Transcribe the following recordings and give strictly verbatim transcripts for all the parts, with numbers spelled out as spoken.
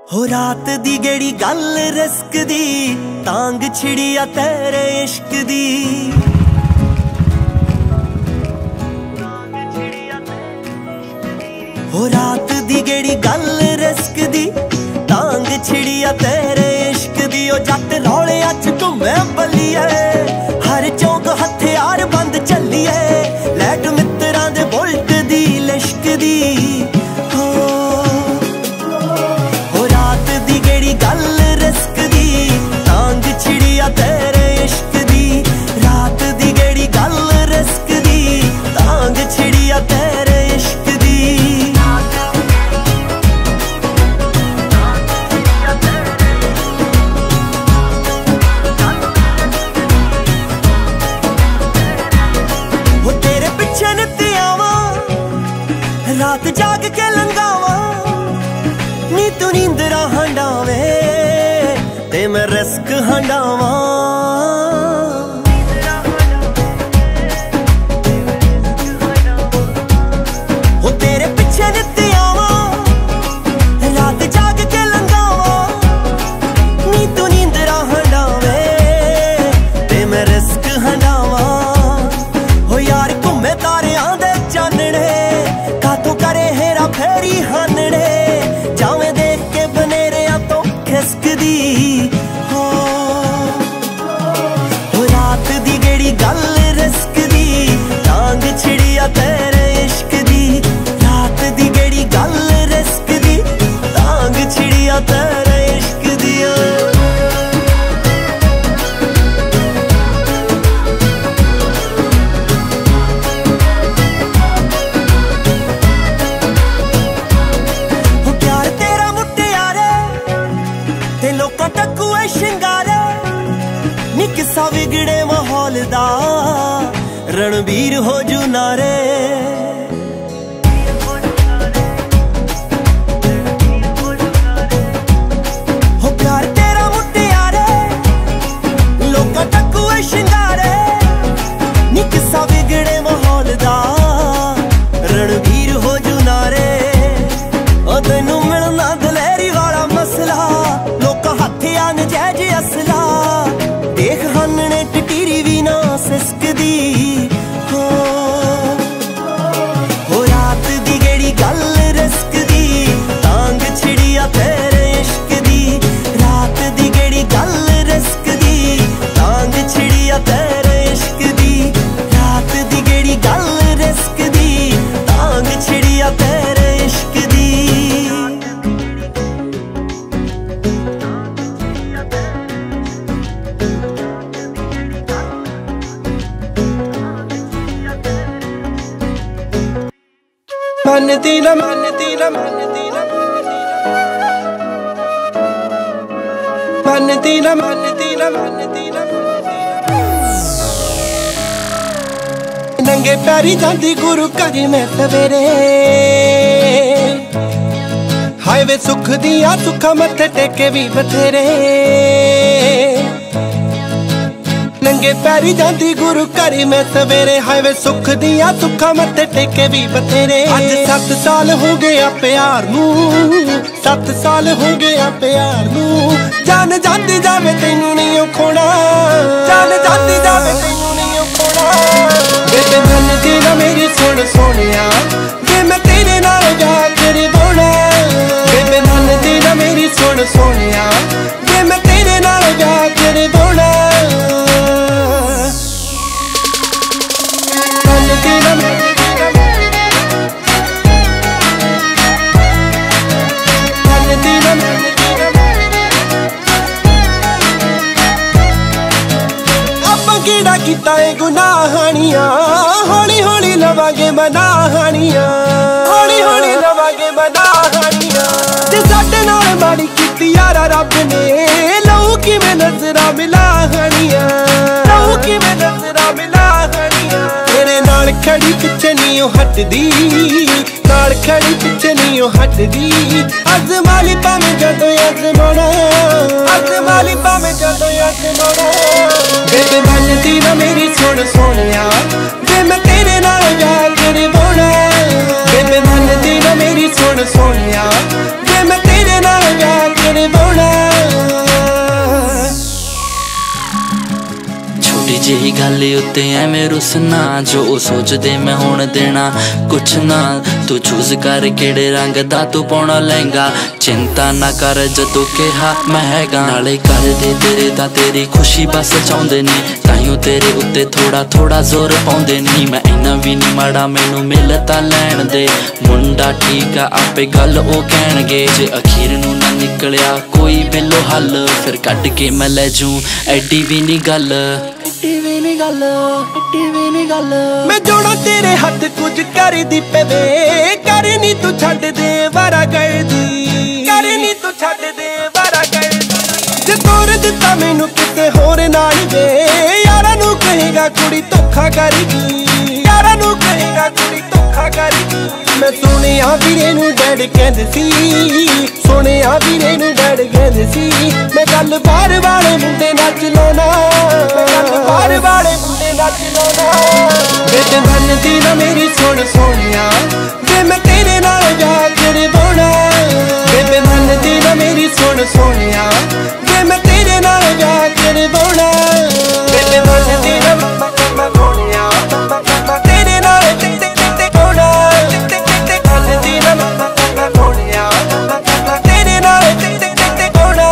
हो रात दी गेड़ी गल रिस्क दी, तांग छिड़ी आ तेरे इश्क दी। हो रात दी गेड़ी गल रिस्क दी, तांग छिड़ी आ तेरे इश्क दी। ओ जट रौले अच घूमे बल्लिए, हर चौक हथियार बंद चलिए, लैट मित्रां दे बुलट दी लिश्क दी। गल रिस्क दी, तांग छिड़ी आ तेरे इश्क दी। रात दी गेड़ी गल रिस्क दी, तांग छिड़ी आ तेरे इश्क दी। वो तेरे पिछे नित्ते आवां, रात जाग के लंघावां, नी तू नींदरा हंडावे ते मैं रिस्क हंडावा। हो तेरे पिछे नित्ते आवा, रात जाग के लंघावा, नी तू नींदरा हंडावे ते मैं रिस्क हंडावा। हो यार घूमे तारियां दे चानने, कातों करे हेरा फेरी हानने, जावे देख के बनेरिया तो खिसक दी। हो रात दी गेड़ी गल रिस्क दी, तांग छिड़ी आ तेरे इश्क दी। रात दी गेड़ी गल रिस्क दी, तांग छिड़ी आ तेरे इश्क दी। लोका टकुए शिंगारे, नी किसा बिगड़े माहौल दा, रणबीर हो जू नारे। हो प्यार तेरा मुटियारे, लोका टकुए शिंगारे, नी किसा बिगड़े माहौल दा, रणबीर हो जू नारे। ओ तैनू मिलना दलेरी वाला मसला, हथिया नजैज असला, देख हानने टटीरी भी ना सिसक दी। हो, हो रात दी गेड़ी गल रिस्क दी, तांग छिड़ी आ तेरे इश्क दी। रात दी गेड़ी गल रिस्क दी, तांग छिड़ी आ तेरे इश्क दी। रात दी गेड़ी गल रिस्क दी, तांग छिड़ी आ तेरे इश्क दी। मनती ना मनती ना मनती ना मनती ना मनती ना मनती ना नंगे पैरी जाती गुरु घर में सवेरे। हाय वे सुख दिया सुखा मत्थे टेके भी बथेरे, नंगे पैरी जाती गुरु घर में सवेरे। हाय वे सुख दिया सुखा मत्थे टेके भी बथेरे। अज सत्त साल हो गया प्यार नू, सत्त साल हो गया प्यार नू। जान जाती जावे तैनू नहीं खोना, जान जाती जावे तैनू नहीं खोना। बेबे मनदी ना मेरी सुन सोनिया, वे मैं तेरे नाल जा तेरे बोना। बेबे मनदी ना मेरी सुन सोनिया, वे मैं तेरे नाल जा तेरे बोना। कीड़ा किता है गुनाहानियां, हौली हौली लवांगे मनाहानियां, हौली हौली लवांगे मनाहानियां। ते साडे नाल माड़ी कीती यारा रब ने, लहू किवें नजरां मिलाहानियां, लहू किवें नजरां मिलाहानियां। तेरे नाल खड़ी पिछे नहीं ओ हटदी, नाल खड़ी पिछे नहीं ओ हटदी। अजमाली भावें जदों अजमाना, अजमाली भावें जदों अजमाना। बेबे मनदी ना मेरी सुन सोनिया, वे मैं तेरे नाल जा तेरे बोना। बेबे मनदी ना मेरी सुन सोनिया, वे मैं तेरे नाल जा ਕਰਵਾਉਣਾ। छोटी जी गल उत्ते एवें रुसना, जो सोचदे मैं हुण देना कुछ ना। तू चूज कर केड़े रंग दा तू पाउणा लहंगा, चिंता ना कर जदों कहा मैं हैगा। नाले कर दे तेरे दा तेरी खुशी बस चाहुंदे नी, ताइयों तेरे उत्ते थोड़ा थोड़ा जोर पाउंदे नी। मैं इन्ना भी नी माड़ा मैनू मिल तां लैण दे, मुंडा ठीक आ आपे गल ओ कहणगे। जे अखीर नू ना निकलिया कोई बिलो हल, फिर कट के मैं लै जूं एडी भी नी गल। मैं जोड़ा तेरे हथ कुछ कर दी पवे, कर नी तू छड्ड दे वारा करदी, कर नी तू छड्ड दे वारा करदी। जे तोर दिता मैनू किते होर नाल वे, यारां नू कहेगा कुड़ी धोखा करगी, यारां नू कहेगा कुड़ी धोखा करगी। मैं सुनिया वीरे नू डैड कहंदे सी, सुनिया वीरे नू डैड कहंदे सी, मैं गल बाहर वाले मुंडे नाल चलाउणा, मैं गल बाहर वाले मुंडे नाल चलाउणा। बेटे बनदी ना मेरी सुन सोनिया, वे मैं तेरे नाल विआह करवाउणा। बेटे बनदी ना मेरी सुन सोनिया, वे मैं तेरे नाल विआह करवाउणा। बेटे बनदी ना मैं सोनिया, तेरे नाल करवाउणा। बनदी ना मैं सोनिया, तेरे नाल करवाउणा।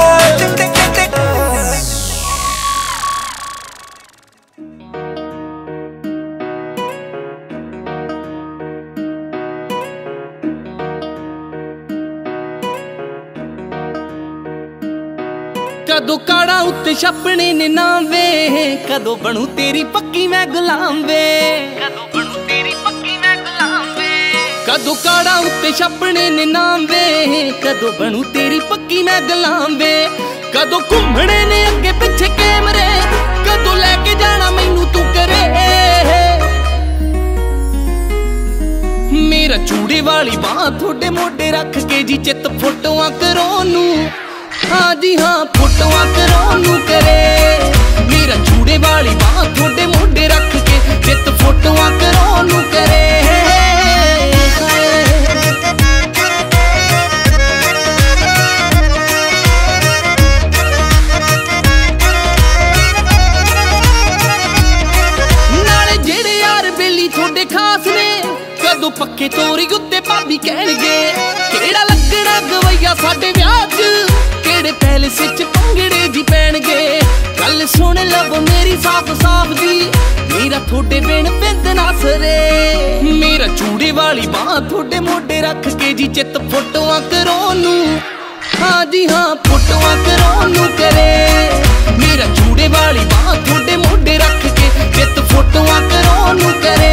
कदों काड़ा उत्ते छपने ने नाम वे, कदों बनू तेरी पक्की मैं गुलाम वे, कदों बनू तेरी पक्की मैं गुलाम वे। कदों काड़ा उत्ते छपने ने नाम वे, कदों बनू तेरी पक्की मैं गुलाम वे। कदों घूमने ने अगे पिछे कैमरे, कदों लेके जाना मैनू तू करे। मेरा चूड़े वाली बांह थोड़े मोडे रख के जी चित फोटोआं करो नू, हाँ जी हाँ फोटोआं करो नू करे। मेरा चूड़े वाली बांह थोड़े मोडे रख के चित फोटोआं करो नू करे। नाले जेड़े यार बेली थोड़े खास ने, कदों पक्के तोरी उत्ते भाभी कहणगे, केड़ा लगना गवैया साडे विआह च, केड़े पैलेस च भंगड़े जी पैणगे। गल सुन लव मेरी साफ साफ दी, मेरा थोड़े बिन बिंद ना सरे। मेरा चूड़े वाली बांह थोड़े मोडे रख के जी चित फोटोआं करो नू, हाँ जी हाँ फोटोआं करो नू करे। मेरा चूड़े वाली बांह थोड़े मोडे रख के चित फोटोआं करो नू करे।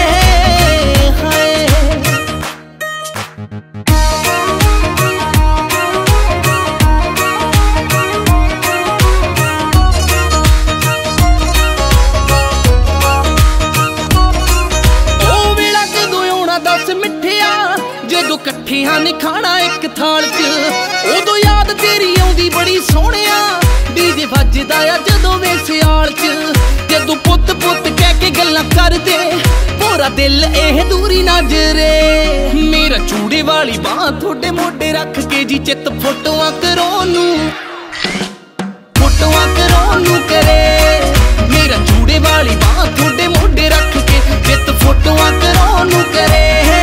जदों कट्ठियां ने खाना एक थाल च, उदों याद तेरी आउंदी बड़ी सोहणिया। डीजे वजदा आ जदों वे सियाल च, जदों पुत पुत कह के गल्लां करदे, पूरा दिल एह दूरी नजरे। मेरा चूड़े वाली बांह थोड़े मोडे रख के जी चित फोटोआं करो नू, फोटोआं करो नू करे। मेरा चूड़े वाली बांह थोड़े मोडे रख के चित फोटोआं करो नू करे।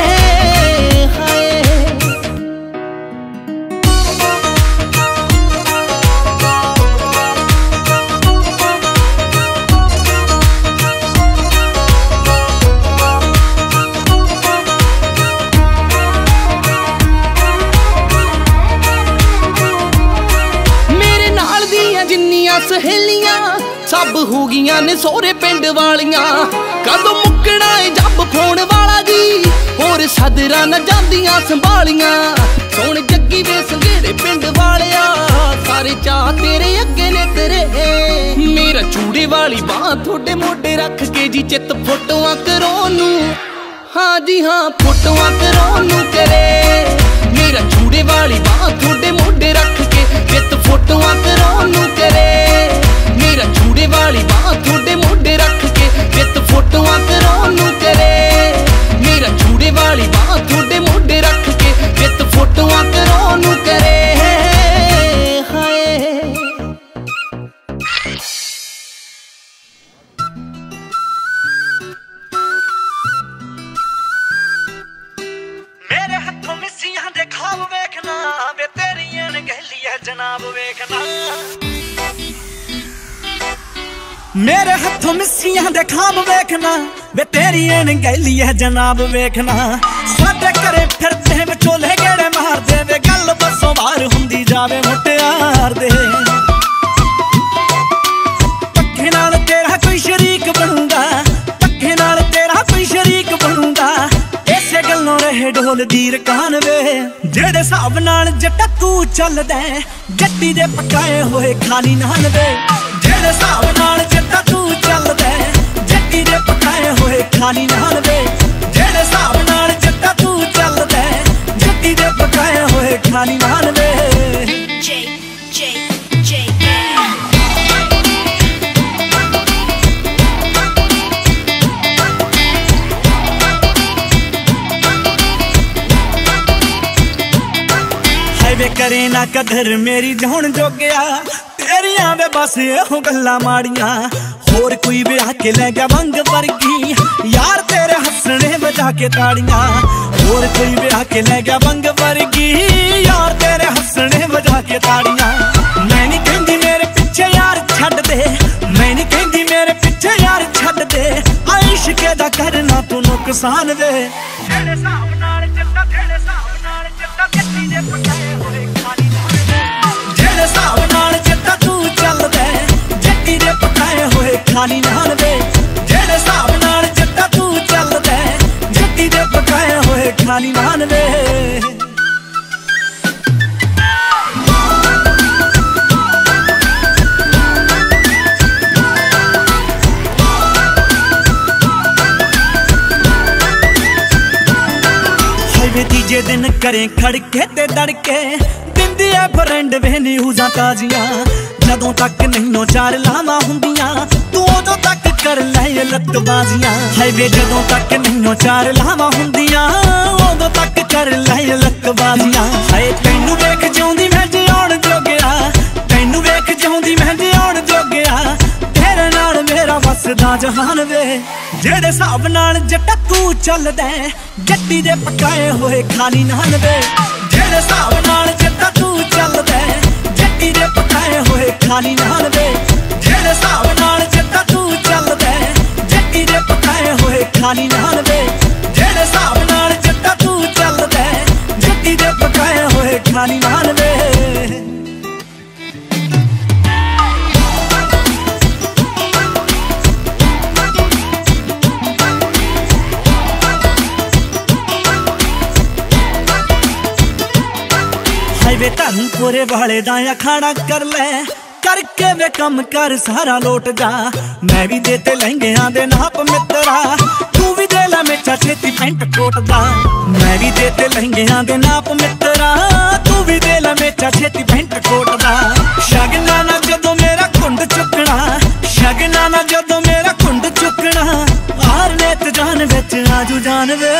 सहेलियां सब हो गईयां ने सोहरे पिंड वालियां, कदों मुकना है जब फोन वाला जी, होर सदरा न जांदियां संभालियां। सोन जग्गी वे संघेड़े पिंड वालिया, सारे चाह तेरे अगे ने तेरे। मेरा चूड़े वाली बांह थोड़े मोडे रख के जी चित फोटोआं करो नू, हाँ जी हाँ फोटोआं करो नू करे। मेरा चूड़े वाली बांह थोड़े मोडे रख के चित फोटोआं करो नू करे। मेरा चूड़े वाली बांह थोड़े मोडे रख के चित फोटोआं करो नू करे। मेरा चूड़े वाली बांह थोड़े मोडे रख के चित फोटोआं करो नू करे। जनाब वेखना मेरे हथों मिस्सियां दे खाब वेखना वे तेरी एन गैली है जनाब वेखना साडे घरे फिरदे विचोले गेड़े मारदे वे गल बसों बाहर हुंदी जावे मुटियार दे पक्के नाल तेरा कोई शरीक बनूंगा पक्के नाल तेरा कोई शरीक बनूंगा इसे गल्लों रहे ढोल दी रकान वे जेड़े हिसाब नाल जट्टा तू चलदा जट्टी दे पकाए होए खाली नान वे जेड़े हिसाब नाल जट्टा तू चलदा जट्टी दे पकाए होए खाली नान वे जेड़े हिसाब नाल जट्टा तू चलदा जट्टी दे पकाए होए खाली नान वे J J J वे करे ना कदर मेरी जौन जोगिया तेरिया वे बस एहो गल्लां माड़ियां होर कोई भी आके ले गया वंग वर्गी यार तेरे हसने बजा के ताड़ियां होर कोई भी आके ले गया वंग वर्गी यार तेरे हसने बजा के ताड़ियां मैं नहीं कहंदी मेरे पीछे यार छड्ड दे मैं नहीं कहंदी मेरे पीछे यार छड्ड दे इश्क दा करना तू नुकसान वे तेरे हिसाब नाल जट्टा तेरे हिसाब नाल जट्टा जट्टी दे पकाए होए खाली नान जेड़े हिसाब नाल जट्टा तू चलदा जट्टी दे पकाए होए खाली नान वे जेड़े हिसाब नाल जट्टा तू चलदा जट्टी दे पकाए होए खाली नान वे तीजे दिन करें खड़के ते दड़के दिंदी है फ्रेंड वे न्यूज़ां ताजियां जदों तक नहीं चार लावां हुंदियां तू उदों तक कर ले लत्तबाजियां हाय वे जदों तक नहीं चार लावां हुंदियां उदों तक कर ले लत्तबाजियां हाय तैनू वेख जिउंदी मैं जिउण जोगिया तैनू वेख जिउंदी मैं जिउण जोगिया तेरे नाल मेरा वसदा जहान वे जेड़े हिसाब नाल जट्टा तू चलदा जट्टी दे पकाए होए खाली नान वे जेड़े हिसाब नाल जट्टा तू चलदा जट्टी दे पकाए होए खाली नान वे जेड़े हिसाब नाल जट्टा तू चलदा जट्टी दे पकाए होए खाली नान वे जेड़े हिसाब नाल जट्टा तू चलदा जट्टी दे पकाए होए खाली नान वे वे धर्मपुरे वाले दा अखाड़ा कर ले करके वे कम कर सारा लोट जा मैं भी देते लहंगियां दे नाप मित्रा तू भी दे ला मेचा छेती पैंट कोट दा मैं भी देते लहंगियां दे नाप मित्रा तू भी दे ला मेचा छेती पैंट कोट दा शगना ना जदों मेरा कुंड चुकना शगना ना जदों मेरा कुंड चुकना हार नेत जान विच आजू जान वे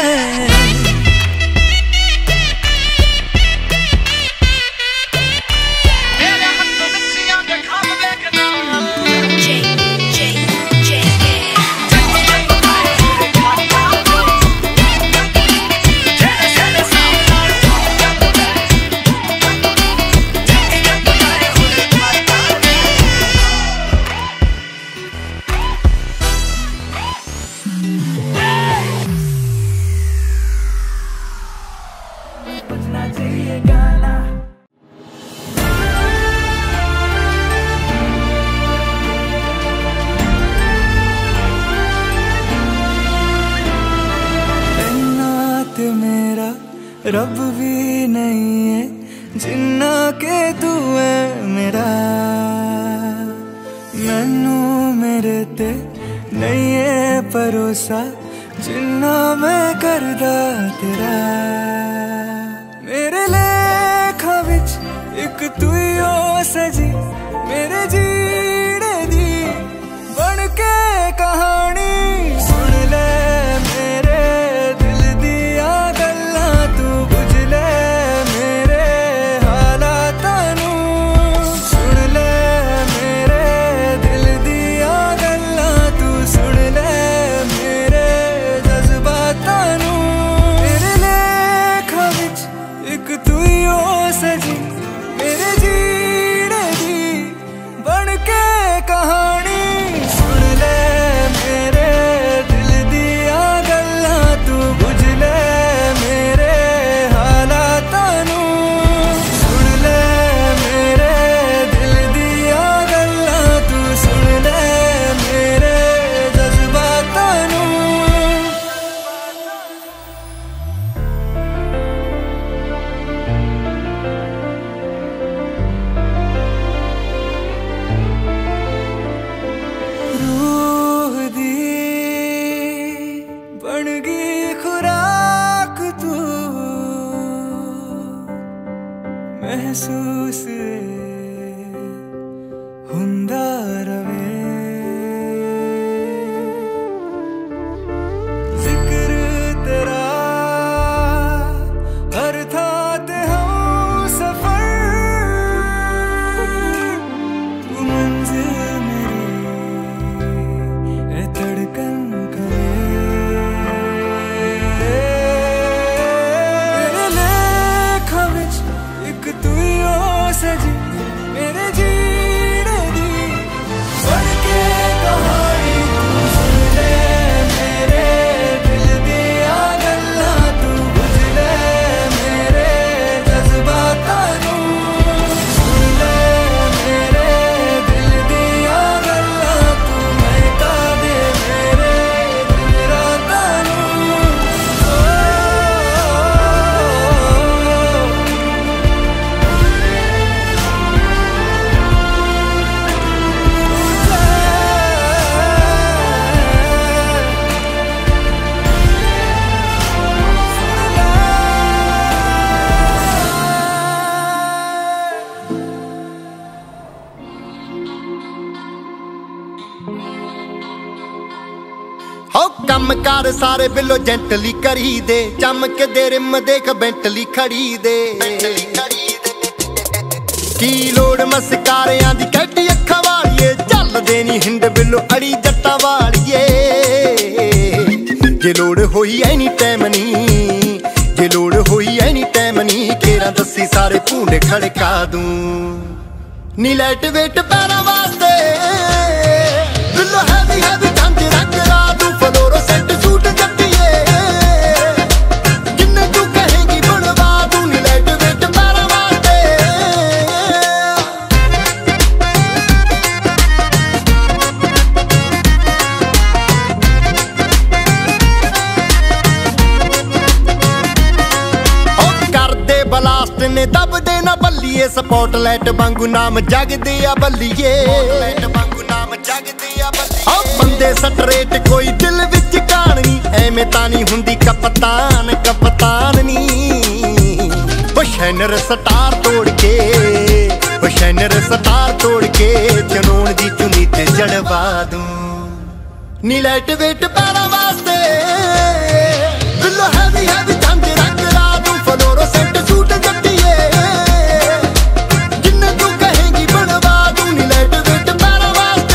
रब भी नहीं है जिन्ना के तू है मेरा मैनू मेरे ते नहीं है भरोसा जिन्ना मैं करदा तेरा मेरे लेखा विच एक तू ही हो सजी मेरे जीने दी बन के कहानी सुन ले मेरे दिल दिया गल्लां तू बुझ ले मेरे हालातां नू सुन ले मेरे दिल दिया गल्लां तू सुन ले मेरे जज्बातां नू मेरे लेखा विच एक तू ही हो सजी मेरे जी ਹੁੰਦਾ ਰਵੇ ਜ਼ਿਕਰ ਤੇਰਾ ਹਰ ਥਾਂ ਤੇ ਹਮ ਸਫਰ ਤੂੰ ਮੰਜ਼ਿਲ ਮੇਰੀ ਇਹ ਧੜਕਨ ਕਰੇ ਮੇਰੇ ਲੇਖਾਂ ਵਿੱਚ ਇੱਕ ਤੂੰ ਹੀ ਹੋ ਸਜੀ ਮੇਰੇ ਜੀਣੇ ਦੀ ਬਣ ਕੇ ਕਹਾਣੀ ਤੂੰ ਸੁਣ ਲੈ ਮੇਰੇ ਦਿਲ ਦੀਆਂ ਗੱਲਾਂ ਤੂੰ ਬੁੱਝ ਲੈ ਮੇਰੇ ਜਜ਼ਬਾਤਾਂ ਨੂੰ ਸੁਣ ਲੈ ਮੇਰੇ ਦਿਲ ਦੀਆਂ ਗੱਲਾਂ ਤੂੰ ਮਹਿਕਾ ਦੇ ਮੇਰੇ ਦਿਲ ਰਾਤਾਂ ਨੂੰ ਹੋ ਕੰਮ ਕਾਰ ਸਾਰੇ ਬਿੱਲੋ ਜੈਂਟਲੀ ਕਰੀ ਦੇ ਚਮਕਦੇ ਰਿਮ ਦੇਖ ਬੈਂਟਲੀ ਖੜੀ ਦੇ ਕੀ ਲੋੜ ਮਸਕਾਰਿਆਂ ਦੀ ਕੈਟੀ ਅੱਖਾਂ ਵਾਲੀਏ ਚੱਲਦੇ ਨੀ ਹਿੰਡ ਬਿੱਲੋ ਅੜੀ ਜੱਟਾਂ ਵਾਲੀਏ ਜੇ ਲੋੜ ਹੋਈ ਐਨੀ ਟਾਈਮ ਨੀ ਜੇ ਲੋੜ ਹੋਈ ਐਨੀ ਟਾਈਮ ਨੀ ਕੇਰਾਂ ਦੱਸੀ ਸਾਰੇ ਭੂੰਡੇ ਖੜਕਾ ਦੂੰ ਨੀ ਲਾਈਟ ਵੇਟ ਪੈਰਾਂ ਵਾਸਤੇ ਬਿੱਲੋ ਹੈਵੀ ਹੈਵੀ ਝੰਜ ਰੰਗ ਲਾ ਦੂੰ ਫਲੋਰੋਸੈਂਟ ਸੂਟ ਜੱਟੀਏ ਜਿੰਨੇ ਤੂੰ ਕਹੇਂਗੀ ਬਣਵਾ ਦੂੰ ਨੀ ਲਾਈਟ ਵੇਟ ਪੈਰਾਂ ਵਾਸਤੇ ਉਹ ਕਰਦੇ ਬਲਾਸਟ ਨੇ ਦਬਦੇ ਨਾ ਬੱਲੀਏ ਸਪੌਟਲਾਈਟ ਵਾਂਗੂ ਨਾਮ ਜਗਦੇ ਆ ਬੱਲੀਏ ਵਾਂਗੂ ਨਾਮ ਜਗਦੇ ਆ ਬੱਲੀਏ ਆ ਬੰਦੇ ਸਟਰੇਟ ਕੋਈ ਦਿਲ ਵਿੱਚ ਕਹਾਣੀ ਐਵੇਂ ਤਾਂ ਨਹੀਂ ਹੁੰਦੀ ਕਪਤਾਨ ਕਪਤਾਨ ਨੀ ਬਸ਼ੈਨਰ ਸਟਾਰ ਤੋੜ ਕੇ ਬਸ਼ੈਨਰ ਸਟਾਰ ਤੋੜ ਕੇ ਚਨੋਣ ਦੀ ਚੁੰਨੀ ਤੇ ਜੜਵਾ ਦੂੰ ਨੀ ਲਾਈਟ ਵੇਟ ਪੈਰਾਂ ਵਾਸਤੇ ਬਿੱਲੋ ਹੈਵੀ ਹੈਵੀ ਝੰਜ ਰੰਗ ਲਾ ਦੂੰ ਫਲੋਰੋਸੈਂਟ ਸੂਟ ਜੱਟੀਏ ਜਿੰਨੇ ਤੂੰ ਕਹੇਂਗੀ ਬਣਵਾ ਦੂੰ ਨੀ ਲਾਈਟ ਵੇਟ ਪੈਰਾਂ ਵਾਸਤੇ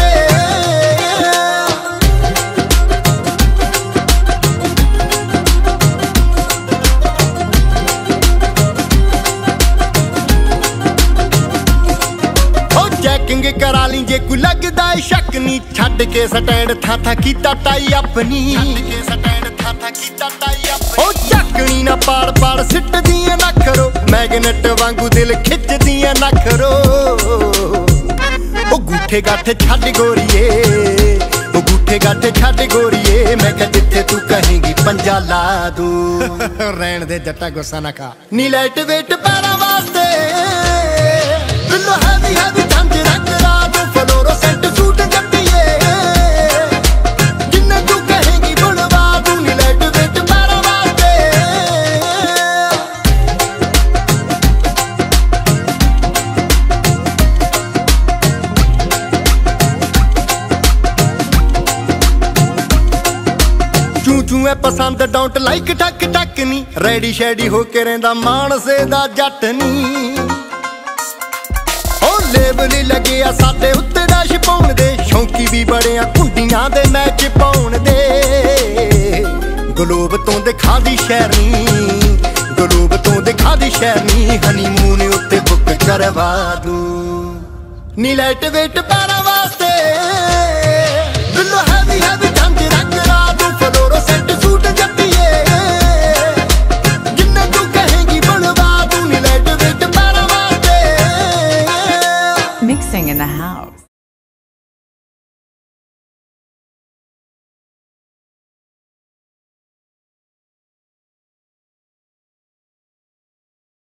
ਹੋ ਚੈਕਿੰਗ ਕਰਾ ਲਈ ਜੇ ਕੋਈ ਲੱਗਦਾ ਏ ਸ਼ੱਕ ਨੀ ਛੱਡ ਕੇ ਸਟੈਂਡ ਥਾਂ ਥਾਂ ਕੀਤਾ ਟਾਈ ਆਪਣੀ ਛੱਡ ਕੇ ਸਟੈਂਡ ਥਾਂ ਥਾਂ ਕੀਤਾ ਟਾਈ ਆਪਣੀ ਉਹ ਚੱਕਣੀ ਨਾ ਪਾੜ ਪਾੜ ਸਿੱਟਦੀਆਂ ਨਾ ਕਰੋ ਮੈਗਨੇਟ ਵਾਂਗੂ ਦਿਲ ਖਿੱਚਦੀਆਂ ਨਾ ਕਰੋ ਉਹ ਗੂਠੇ ਗਾਠੇ ਛੱਡ ਗੋਰੀਏ ਉਹ ਗੂਠੇ ਗਾਠੇ ਛੱਡ ਗੋਰੀਏ ਮੈਂ ਕਿਹਾ ਜਿੱਥੇ ਤੂੰ ਕਹੇਂਗੀ ਪੰਜਾ ਲਾ ਦੂੰ ਰਹਿਣ ਦੇ ਜੱਟਾ ਗੁੱਸਾ ਨਾ ਖਾ ਨੀ ਲਾਈਟ ਵੇਟ ਪੈਰਾਂ ਵਾਸਤੇ ਬਿੱਲੋ ਹੈਵੀ ਹੈਵੀ ਝੰਜ ਰੰਗ ਲਾ ਦੂੰ ਫਲੋਰੋਸੈਂਟ ਸੂਟ ਜੱਟੀਏ ਜਿੰਨੇ ਤੂੰ ਕਹੇਂਗੀ ਬਣਵਾ ਦੂੰ ਨੀ ਲਾਈਟ ਵੇਟ ਪੈਰਾਂ ਵਾਸਤੇ ਚੂ ਚੂ ਐ ਪਸੰਦ ਡੋਂਟ ਲਾਈਕ ਟੱਕ ਟੱਕ ਨੀ ਰੈਡੀ ਸ਼ੈਡੀ ਹੋ ਕੇ ਰਹਿੰਦਾ ਮਾਨਸੇ ਦਾ ਜੱਟ ਨੀ ਉਹ ਲੇਬਲ ਲੱਗਿਆ ਸਾਡੇ ਉੱਤੇ ਡੈਸ਼ ਪਾਉਣ ਦੇ ਸ਼ੌਂਕੀ ਵੀ ਬੜਿਆ ਕੁੰਡੀਆਂ ਦੇ ਮੈਚ ਪਾਉਣ ਦੇ ਗਲੋਬ ਤੋਂ ਦਿਖਾ ਦੀ ਸ਼ਹਿਰਨੀ ਗਲੋਬ ਤੋਂ ਦਿਖਾ ਦੀ ਸ਼ਹਿਰਨੀ ਹਨੀਮੂਨ ਉੱਤੇ ਬੁੱਕ ਕਰਵਾ ਦੂੰ ਨੀ ਲਾਈਟ ਵੇਟ ਪੈਰਾਂ ਵਾਸਤੇ ਬਿੱਲੋ ਹੈਵੀ ਹੈਵੀ ਝੰਜ ਰੰਗ ਲਾ ਦੂੰ ਫਲੋਰੋਸੈਂਟ ਸੂਟ ਜੱਟੀਏ ਜਿੰਨੇ ਤੂੰ ਕਹੇਂਗੀ ਬਣਵਾ ਦੂੰ ਨੀ ਲਾਈਟ ਵੇਟ ਪੈਰਾਂ ਵਾਸਤੇ Mixing in the house.